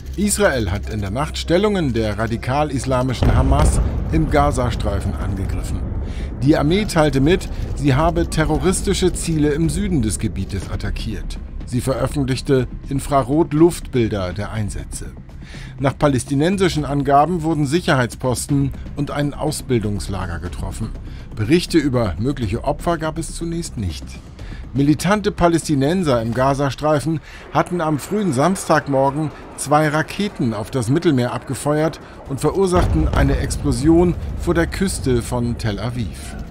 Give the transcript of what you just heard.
Israel hat in der Nacht Stellungen der radikal-islamischen Hamas im Gazastreifen angegriffen. Die Armee teilte mit, sie habe terroristische Ziele im Süden des Gebietes attackiert. Sie veröffentlichte Infrarot-Luftbilder der Einsätze. Nach palästinensischen Angaben wurden Sicherheitsposten und ein Ausbildungslager getroffen. Berichte über mögliche Opfer gab es zunächst nicht. Militante Palästinenser im Gazastreifen hatten am frühen Samstagmorgen 2 Raketen auf das Mittelmeer abgefeuert und verursachten eine Explosion vor der Küste von Tel Aviv.